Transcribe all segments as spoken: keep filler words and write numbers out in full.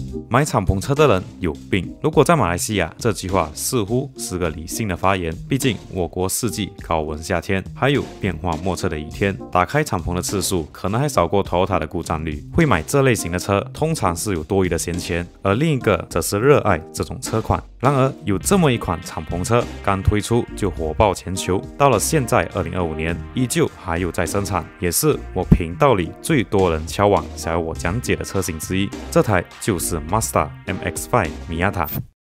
买敞篷车的人有病。如果在马来西亚，这句话似乎是个理性的发言，毕竟我国四季高温夏天，还有变化莫测的雨天，打开敞篷的次数可能还少过 Toyota 的故障率。会买这类型的车，通常是有多余的闲钱，而另一个则是热爱这种车款。然而，有这么一款敞篷车刚推出就火爆全球，到了现在二零二五年，依旧还有在生产，也是我频道里最多人敲碗想要我讲解的车型之一。这台就是 Mazda M X 五 Miata。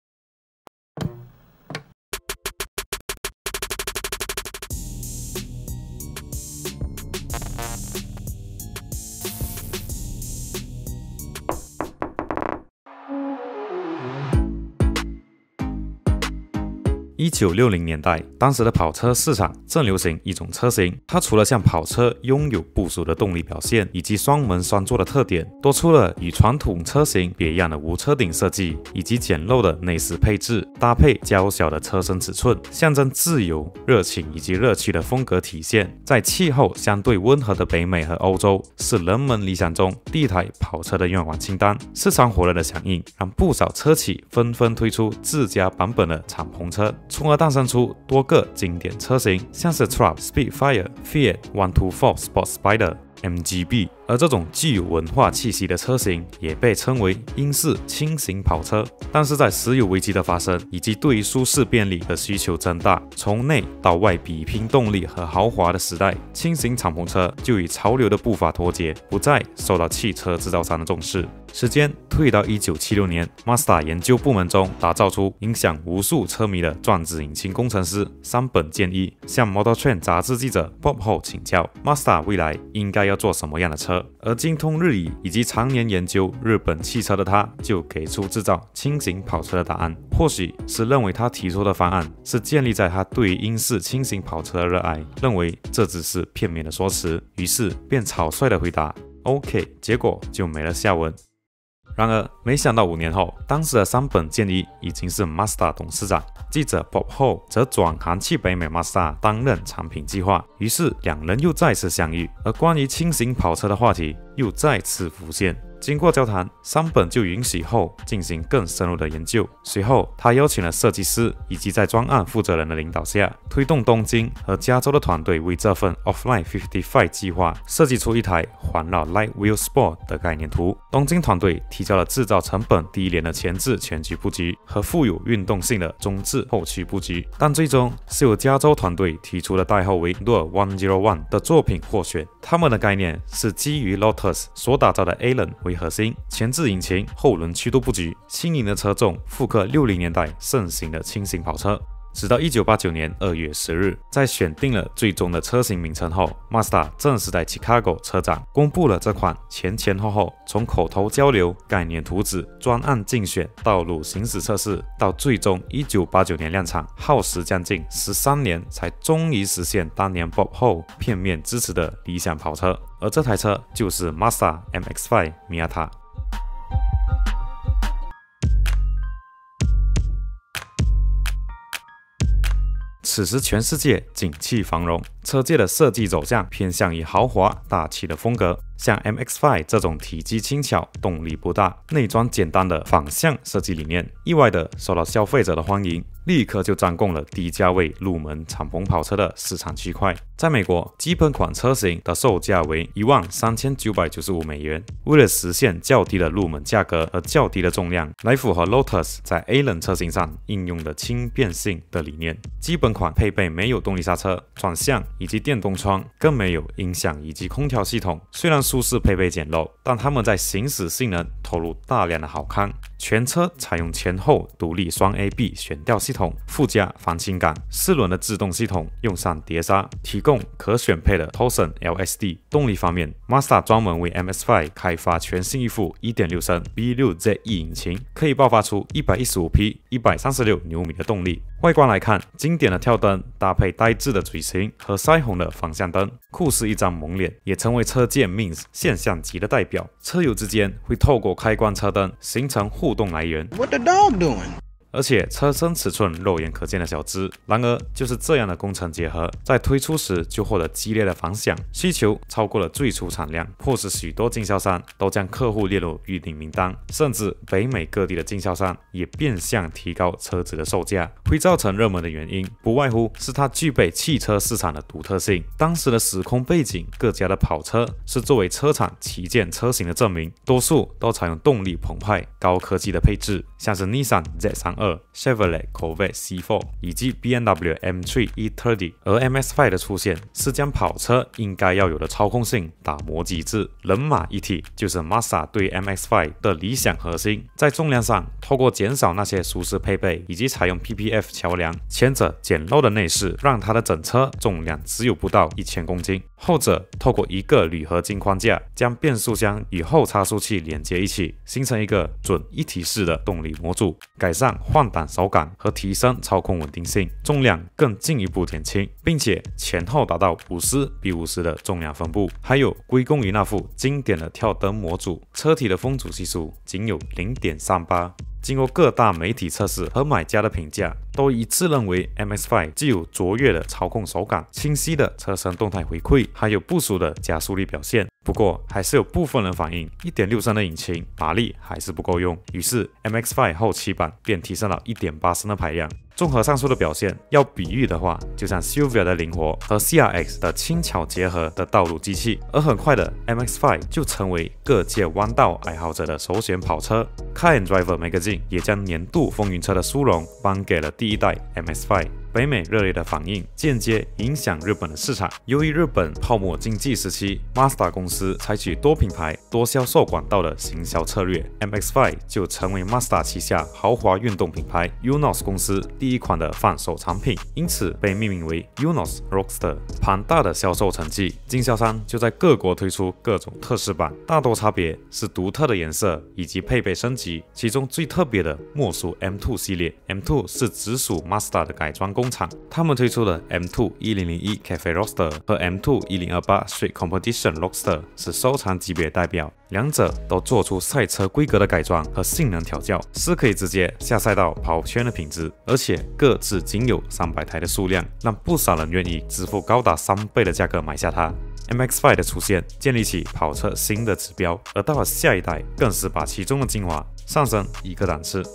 一九六零年代，当时的跑车市场正流行一种车型，它除了像跑车拥有不俗的动力表现以及双门双座的特点，多出了与传统车型别样的无车顶设计以及简陋的内饰配置，搭配娇小的车身尺寸，象征自由、热情以及乐趣的风格体现。在气候相对温和的北美和欧洲，是人们理想中第一台跑车的愿望清单。市场火热的响应，让不少车企纷纷推出自家版本的敞篷车，从而诞生出多个经典车型，像是 Triumph、Spitfire、Fiat 一二四 Sport Spider、M G B。而这种具有文化气息的车型也被称为英式轻型跑车。但是在石油危机的发生以及对于舒适便利的需求增大，从内到外比拼动力和豪华的时代，轻型敞篷车就与潮流的步伐脱节，不再受到汽车制造商的重视。时间推到一九七六年， Mazda 研究部门中打造出影响无数车迷的转子引擎工程师山本健一向 Motor Trend 杂志记者 Bob Hope 请教 Mazda 未来应该要做什么样的车。而精通日语以及常年研究日本汽车的他，就给出制造轻型跑车的答案。或许是认为他提出的方案是建立在他对于英式轻型跑车的热爱，认为这只是片面的说辞，于是便草率的回答 OK， 结果就没了下文。然而，没想到五年后，当时的山本健一已经是 Mazda 董事长，记者 Bob Hope 则转行去北美 Mazda 担任产品计划，于是两人又再次相遇，而关于轻型跑车的话题又再次浮现。经过交谈，山本就允许后进行更深入的研究。随后，他邀请了设计师，以及在专案负责人的领导下，推动东京和加州的团队为这份 Offline 五十五 计划设计出一台环绕 Light Wheel Sport 的概念图。东京团队提交了制造成本低廉的前置全局布局和富有运动性的中置后驱布局，但最终是由加州团队提出的代号为 Lure 一零一的作品获选。他们的概念是基于 Lotus 所打造的 Allen为核心，前置引擎、后轮驱动布局，轻盈的车重复刻六零年代盛行的轻型跑车。直到一九八九年二月十日，在选定了最终的车型名称后， Mazda 正式在 Chicago 车展公布了这款前前后后从口头交流、概念图纸、专案竞选、道路行驶测试，到最终一九八九年量产，耗时将近十三年才终于实现当年 Bob Hope 片面支持的理想跑车。而这台车就是 Mazda M X 五 Miata。此时全世界景气繁荣，车界的设计走向偏向于豪华大气的风格。像 M X 五 这种体积轻巧、动力不大、内装简单的反向设计理念，意外的受到消费者的欢迎，立刻就占供了低价位入门敞篷跑车的市场区块。在美国，基本款车型的售价为一万三千九百九十五美元。为了实现较低的入门价格和较低的重量，来符合 Lotus 在 Allen 车型上应用的轻便性的理念，基本款配备没有动力刹车、转向以及电动窗，更没有音响以及空调系统。虽然舒适配备简陋，但他们在行驶性能投入大量的好康。全车采用前后独立双 A B 悬吊系统，附加防倾杆，四轮的制动系统用上碟刹，提供可选配的 Tosen L S D。动力方面 ，Mazda 专门为 M X 五 开发全新一副 一点六 升 V 六 Z E 引擎，可以爆发出一百一十五匹、一百三十六牛米的动力。外观来看，经典的跳灯搭配呆滞的嘴型和腮红的方向灯，酷似一张萌脸，也成为车界 Means 现象级的代表。车友之间会透过开关车灯形成互动来源。 What the dog doing? 而且车身尺寸肉眼可见的小只。然而，就是这样的工程结合，在推出时就获得激烈的反响，需求超过了最初产量，迫使许多经销商都将客户列入预订名单，甚至北美各地的经销商也变相提高车子的售价。会造成热门的原因，不外乎是它具备汽车市场的独特性。当时的时空背景，各家的跑车是作为车厂旗舰车型的证明，多数都采用动力澎湃、高科技的配置，像是 Nissan Z 三十二、Chevrolet Corvette C 四 以及 B M W M 三 E 三十。而 M X 五 的出现是将跑车应该要有的操控性打磨极致，人马一体就是 Mazda 对 M X 五 的理想核心。在重量上，透过减少那些舒适配备以及采用 P P F 桥梁，前者简陋的内饰让它的整车重量只有不到一千公斤，后者透过一个铝合金框架将变速箱与后差速器连接一起，形成一个准一体式的动力模组，改善换挡手感和提升操控稳定性，重量更进一步减轻，并且前后达到五十比五十的重量分布，还有归功于那副经典的跳灯模组，车体的风阻系数仅有 零点三八。经过各大媒体测试和买家的评价，都一致认为 M X 五 既有卓越的操控手感、清晰的车身动态回馈，还有不俗的加速力表现。不过，还是有部分人反映 一点六 升的引擎马力还是不够用，于是 M X 五 后期版便提升到 一点八 升的排量。综合上述的表现，要比喻的话，就像 Silvia 的灵活和 C R X 的轻巧结合的道路机器，而很快的 M X 五 就成为各界弯道爱好者的首选跑车。Car and Driver Magazine 也将年度风云车的殊荣颁给了第一代 M X 五。北美热烈的反应间接影响日本的市场。由于日本泡沫经济时期 ，Mazda 公司采取多品牌、多销售管道的行销策略 ，M X 五 就成为 Mazda 旗下豪华运动品牌 Unos 公司第一款的贩售产品，因此被命名为 Unos Roadster。庞大的销售成绩，经销商就在各国推出各种特仕版，大多差别是独特的颜色以及配备升级。其中最特别的莫属 M 二 系列 ，M 二 是直属 Mazda 的改装工厂，他们推出的 M 二 一零零一 Cafe Roadster 和 M 二 一零二八 Street Competition Roadster 是收藏级别代表，两者都做出赛车规格的改装和性能调教，是可以直接下赛道跑圈的品质，而且各自仅有三百台的数量，让不少人愿意支付高达三倍的价格买下它。M X 五 的出现建立起跑车新的指标，而到了下一代，更是把其中的精华上升一个档次。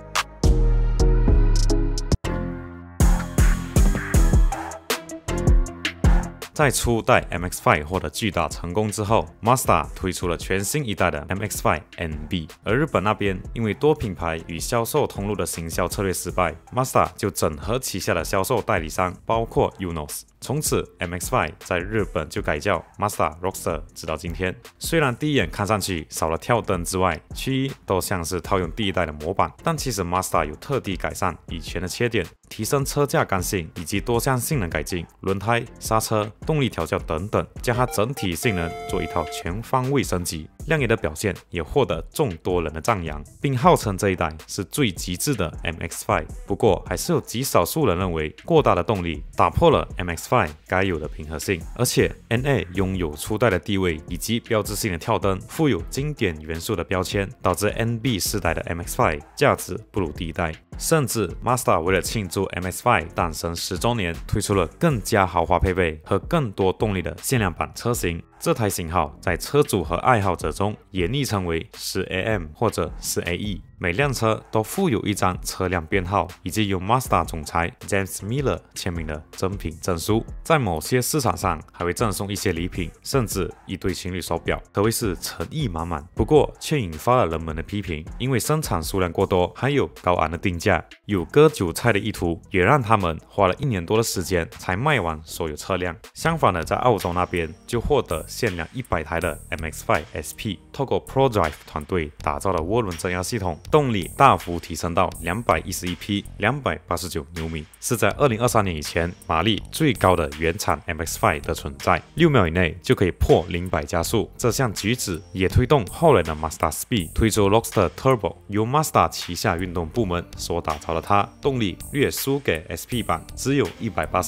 在初代 M X 五 获得巨大成功之后 ，Mazda 推出了全新一代的 M X 五 N B， 而日本那边因为多品牌与销售通路的行销策略失败 ，Mazda 就整合旗下的销售代理商，包括 Unos。从此 ，M X 五 在日本就改叫 Mazda Roadster， 直到今天。虽然第一眼看上去少了跳灯之外，其余都像是套用第一代的模板，但其实 Mazda 有特地改善以前的缺点，提升车架刚性以及多项性能改进，轮胎、刹车、动力调教等等，将它整体性能做一套全方位升级。亮眼的表现也获得众多人的赞扬，并号称这一代是最极致的 M X 五。不过，还是有极少数人认为过大的动力打破了 M X 五该有的平衡性，而且 N A 拥有初代的地位以及标志性的跳灯，富有经典元素的标签，导致 N B 世代的 M X 五价值不如第一代。甚至 Mazda 为了庆祝 M X 五 诞生十周年，推出了更加豪华配备和更多动力的限量版车型。这台型号在车主和爱好者中也昵称为 十 A M 或者 十 A E， 每辆车都附有一张车辆编号以及由 Mazda 总裁 James Miller 签名的真品证书。在某些市场上还会赠送一些礼品，甚至一对情侣手表，可谓是诚意满满。不过却引发了人们的批评，因为生产数量过多，还有高昂的定价，有割韭菜的意图，也让他们花了一年多的时间才卖完所有车辆。相反的，在澳洲那边就获得限量一百台的 M X 五 S P， 透过 ProDrive 团队打造的涡轮增压系统，动力大幅提升到两百一十一匹，两百八十九牛米，是在二零二三年以前马力最高的原厂 M X 五 的存在，六秒以内就可以破零百加速。这项举止也推动后来的 Mazda Speed 推出 Roadster Turbo， 由 Mazda 旗下运动部门所打造的它，动力略输给 S P 版，只有一百八十匹。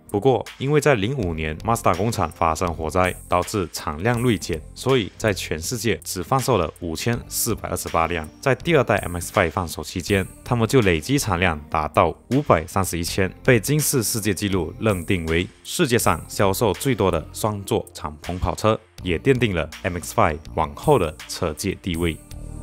不过，因为在零五年 Mazda 工厂发生火灾，导致产量锐减，所以在全世界只贩售了五千四百二十八辆。在第二代 M X 五 贩售期间，他们就累积产量达到五百三十一千，被金氏世界纪录认定为世界上销售最多的双座敞篷跑车，也奠定了 M X 五 往后的车界地位。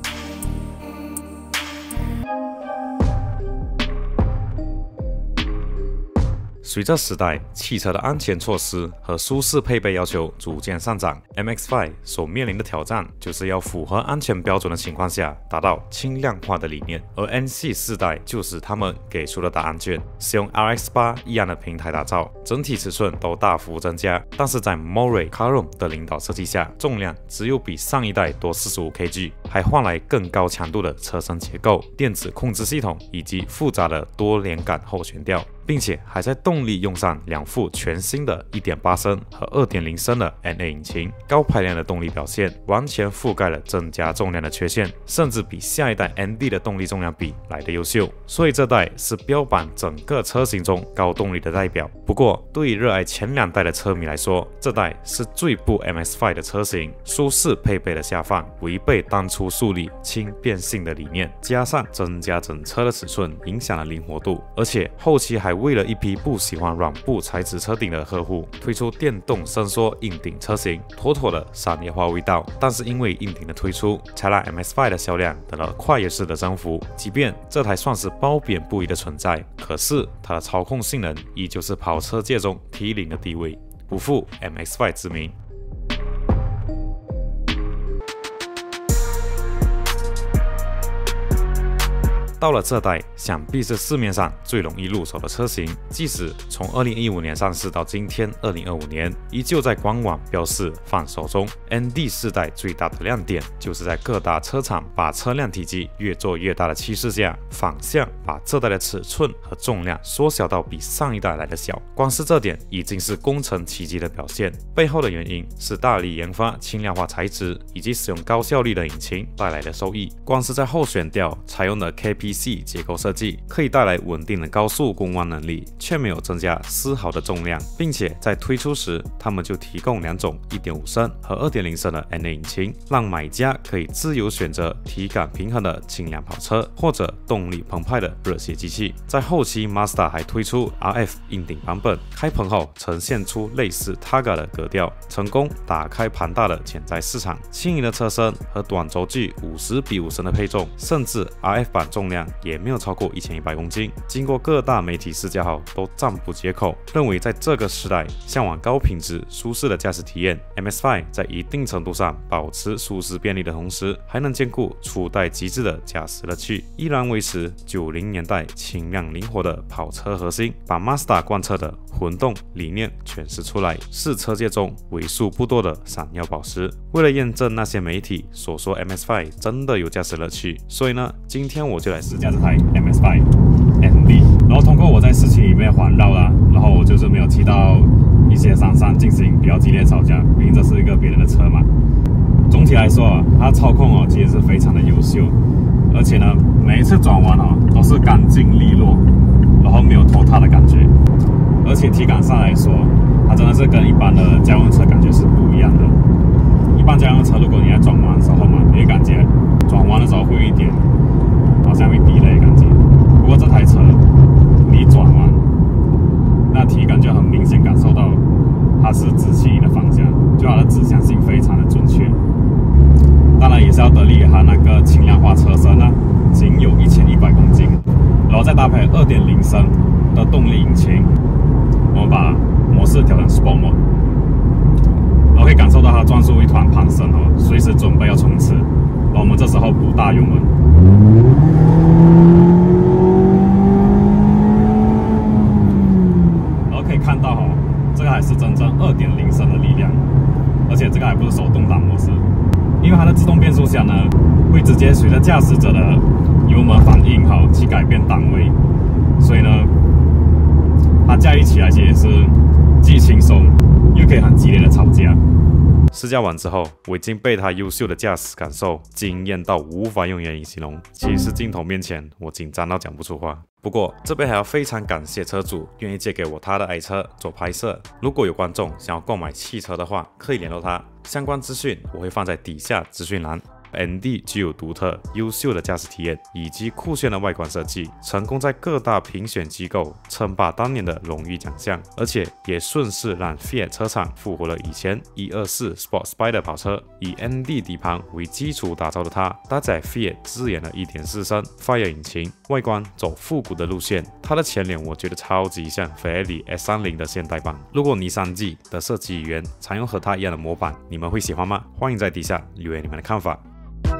随着时代汽车的安全措施和舒适配备要求逐渐上涨 ，M X 五 所面临的挑战就是要符合安全标准的情况下，达到轻量化的理念。而 N C 世代就是他们给出的答案卷，使用 R X 八 一样的平台打造，整体尺寸都大幅增加，但是在 Murray Karam 的领导设计下，重量只有比上一代多 四十五 K G， 还换来更高强度的车身结构、电子控制系统以及复杂的多连杆后悬吊。并且还在动力用上两副全新的 一点八 升和 二点零 升的 N A 引擎，高排量的动力表现完全覆盖了增加重量的缺陷，甚至比下一代 N D 的动力重量比来的优秀。所以这代是标榜整个车型中高动力的代表。不过，对于热爱前两代的车迷来说，这代是最不 M X 五 的车型，舒适配备的下放违背当初树立轻便性的理念，加上增加整车的尺寸，影响了灵活度，而且后期还为了一批不喜欢软布材质车顶的客户，推出电动伸缩硬顶车型，妥妥的商业化味道。但是因为硬顶的推出，才让 M X 五 的销量得了跨越式的增幅。即便这台算是褒贬不一的存在，可是它的操控性能依旧是跑车界中 T 零的地位，不负 M X 五 之名。到了这代，想必是市面上最容易入手的车型。即使从二零一五年上市到今天二零二五年，依旧在官网标示贩售中。N D 世代最大的亮点，就是在各大车厂把车辆体积越做越大的趋势下，反向把这代的尺寸和重量缩小到比上一代来的小。光是这点已经是工程奇迹的表现。背后的原因是大力研发轻量化材质以及使用高效率的引擎带来的收益。光是在后悬吊采用的 K P C 结构设计，可以带来稳定的高速攻弯能力，却没有增加丝毫的重量，并且在推出时，他们就提供两种 一点五 升和 二点零 升的 N A 引擎，让买家可以自由选择体感平衡的轻量跑车，或者动力澎湃的热血机器。在后期 Mazda 还推出 R F 硬顶版本，开棚后呈现出类似 Targa 的格调，成功打开庞大的潜在市场。轻盈的车身和短轴距五十比五十的配重，甚至 R F 版重量也没有超过一千一百公斤。经过各大媒体试驾后，都赞不绝口，认为在这个时代，向往高品质、舒适的驾驶体验 ，M X 五 在一定程度上保持舒适便利的同时，还能兼顾初代极致的驾驶乐趣，依然维持九零年代轻量灵活的跑车核心，把 Mazda 贯彻的混动理念诠释出来，是车界中为数不多的闪耀宝石。为了验证那些媒体所说 M X 五 真的有驾驶乐趣，所以呢，今天我就来试驾这台 M X 五 N D， 然后通过我在市区里面环绕啦，然后我就是没有踢到一些商商进行比较激烈吵架，毕竟这是一个别人的车嘛。总体来说啊，它操控哦其实是非常的优秀，而且呢，每一次转弯哦都是干净利落，然后没有拖沓的感觉，而且体感上来说，它真的是跟一般的家用车感觉是不一样的。一般家用车，如果你在转弯的时候嘛，你会感觉转弯的时候会有一点好像会滴泪的感觉。不过这台车你转弯，那体感就很明显感受到它是指向你的方向，就它的指向性非常的准确。当然也是要得力于它那个轻量化车身呢，仅有一千一百公斤，然后再搭配 二点零 升的动力引擎，我们把模式调成 Sport Mode， 然后可以感受到它转速一团攀升哦，随时准备要冲刺。然后我们这时候补大油门，然后可以看到哦，这个还是真正 二点零 升的力量，而且这个还不是手动挡模式，因为它的自动变速箱呢，会直接随着驾驶者的油门反应哈去改变档位，所以呢，它驾驭起来其实是既轻松又可以很激烈的吵架。 试驾完之后，我已经被它优秀的驾驶感受惊艳到无法用言语形容。其实镜头面前，我紧张到讲不出话。不过这边还要非常感谢车主愿意借给我他的爱车做拍摄。如果有观众想要购买汽车的话，可以联络他，相关资讯我会放在底下资讯栏。N D 具有独特、优秀的驾驶体验以及酷炫的外观设计，成功在各大评选机构称霸当年的荣誉奖项，而且也顺势让 Fiat 车厂复活了以前一二四 Sport Spider 跑车。以 N D 底盘为基础打造的它，搭载 Fiat 自研的 一点四 升 Fire 引擎，外观走复古的路线。它的前脸我觉得超级像 Ferrari S 三十 的现代版。如果尼桑 G 的设计语言采用和它一样的模板，你们会喜欢吗？欢迎在底下留言你们的看法。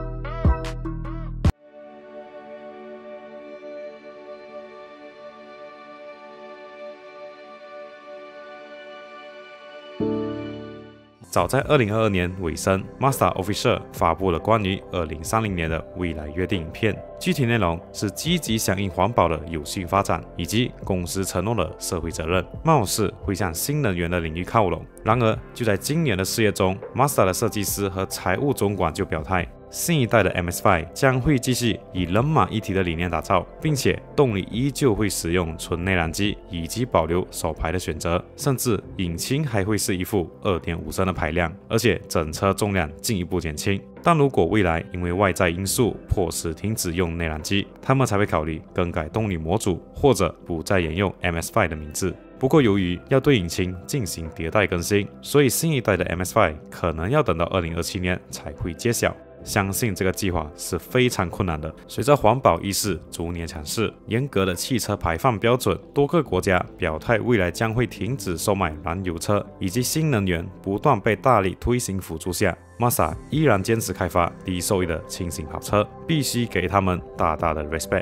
早在二零二二年尾声 ，Mazda Official 发布了关于二零三零年的未来约定影片，具体内容是积极响应环保的有序发展，以及公司承诺的社会责任，貌似会向新能源的领域靠拢。然而，就在今年的四月中 ，Mazda 的设计师和财务总管就表态，新一代的 M X 五 将会继续以人马一体的理念打造，并且动力依旧会使用纯内燃机，以及保留手排的选择，甚至引擎还会是一副 二点五 升的排量，而且整车重量进一步减轻。但如果未来因为外在因素迫使停止用内燃机，他们才会考虑更改动力模组，或者不再沿用 M X 五 的名字。不过，由于要对引擎进行迭代更新，所以新一代的 M X 五 可能要等到二零二七年才会揭晓。相信这个计划是非常困难的。随着环保意识逐年强势，严格的汽车排放标准，多个国家表态未来将会停止售卖燃油车，以及新能源不断被大力推行辅助下， Mazda 依然坚持开发低收益的轻型跑车，必须给他们大大的 respect。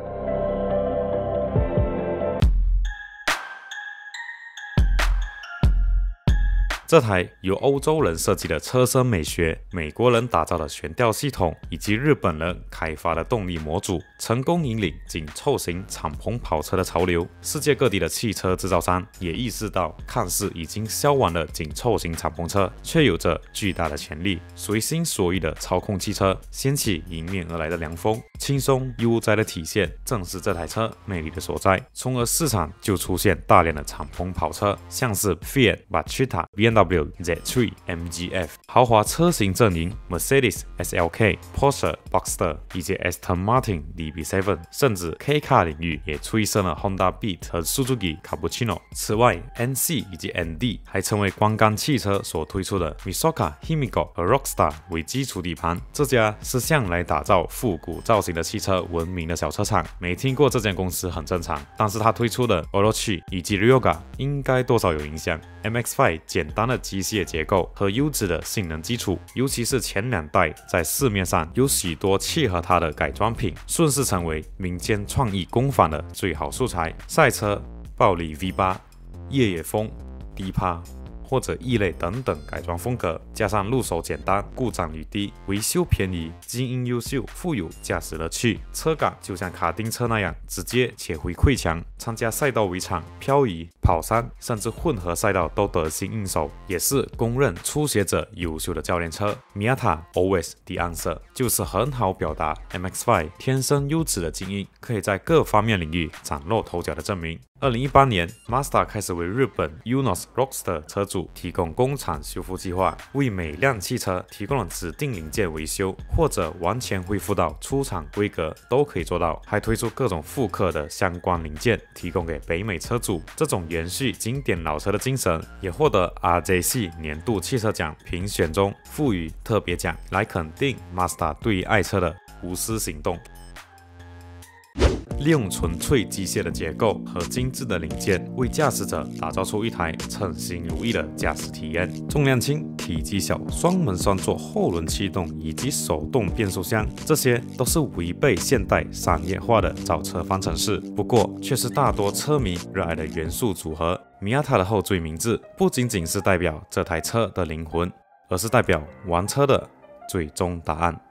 这台由欧洲人设计的车身美学、美国人打造的悬吊系统以及日本人开发的动力模组，成功引领紧凑型敞篷跑车的潮流。世界各地的汽车制造商也意识到，看似已经销完的紧凑型敞篷车，却有着巨大的潜力。随心所欲的操控汽车，掀起迎面而来的凉风，轻松悠哉的体现，正是这台车魅力的所在。从而市场就出现大量的敞篷跑车，像是 Fiat Barchetta、B M W Z 三 M G F 豪华车型阵营 Mercedes S L K、Porsche Boxster 以及 Aston Martin D B 七， 甚至 K Car 领域也催生了 Honda Beat 和 Suzuki Cappuccino。此外 ，N C 以及 N D 还成为光杆汽车所推出的 Misoka、Himigo 和 Rockstar 为基础底盘。这家是向来打造复古造型的汽车闻名的小车厂，没听过这间公司很正常。但是它推出的 Orochi 以及 Ryoga 应该多少有影响。M X 五 简单的机械结构和优质的性能基础，尤其是前两代，在市面上有许多契合它的改装品，顺势成为民间创意工坊的最好素材。赛车、暴力 V 八、越野风、低趴或者异类等等改装风格，加上入手简单、故障率低、维修便宜、基因优秀、富有驾驶乐趣，车感就像卡丁车那样直接且回馈强。参加赛道围场、漂移、跑山，甚至混合赛道都得心应手，也是公认初学者优秀的教练车。Miata Always the Answer 就是很好表达 M X 五 天生优质的精英，可以在各方面领域崭露头角的证明。二零一八年 ，Mazda 开始为日本 Unos Roadster 车主提供工厂修复计划，为每辆汽车提供了指定零件维修，或者完全恢复到出厂规格都可以做到，还推出各种复刻的相关零件提供给北美车主。这种延续经典老车的精神，也获得 R J C 年度汽车奖评选中赋予特别奖，来肯定 Mazda 对于爱车的无私行动。利用纯粹机械的结构和精致的零件，为驾驶者打造出一台称心如意的驾驶体验。重量轻、体积小、双门双座后轮驱动以及手动变速箱，这些都是违背现代商业化的造车方程式，不过却是大多车迷热爱的元素组合。Miata 的后缀名字不仅仅是代表这台车的灵魂，而是代表玩车的最终答案。